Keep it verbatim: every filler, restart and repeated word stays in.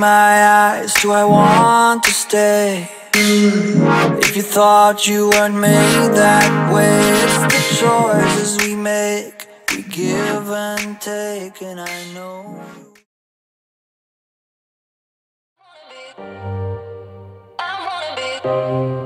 my eyes, do I want to stay? If you thought you weren't made that way, it's the choices we make, we give and take, and I know I wanna be